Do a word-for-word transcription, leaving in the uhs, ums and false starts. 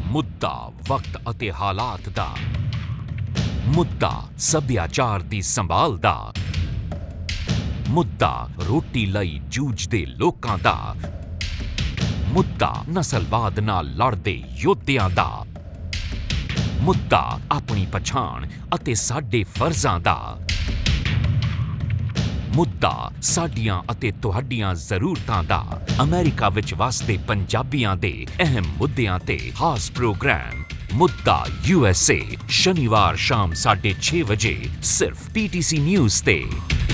ਮੁੱਦਾ ਵਕਤ ਅਤੇ ਹਾਲਾਤ ਦਾ, ਮੁੱਦਾ ਸੱਭਿਆਚਾਰ ਦੀ ਸੰਭਾਲ ਦਾ, ਮੁੱਦਾ ਰੋਟੀ ਲਈ ਜੂਝਦੇ ਲੋਕਾਂ ਦਾ, ਮੁੱਦਾ ਨਸਲਵਾਦ ਨਾਲ ਲੜਦੇ ਯੋਧਿਆਂ ਦਾ, ਮੁੱਦਾ ਆਪਣੀ ਪਛਾਣ ਅਤੇ ਸਾਡੇ ਫਰਜ਼ਾਂ ਦਾ, ਮੁੱਦਾ ਸਾਡੀਆਂ ਅਤੇ ਤੁਹਾਡੀਆਂ ਜ਼ਰੂਰਤਾਂ ਦਾ। ਅਮਰੀਕਾ ਵਿੱਚ ਵਸਦੇ ਪੰਜਾਬੀਆਂ ਦੇ ਅਹਿਮ ਮੁੱਦਿਆਂ ਤੇ ਖਾਸ ਪ੍ਰੋਗਰਾਮ ਮੁੱਦਾ ਯੂ ਐਸ ਏ, ਸ਼ਨੀਵਾਰ ਸ਼ਾਮ ਸਾਢੇ ਛੇ ਵਜੇ ਸਿਰਫ ਪੀ ਟੀ ਸੀ ਨਿਊਜ਼ ਤੇ।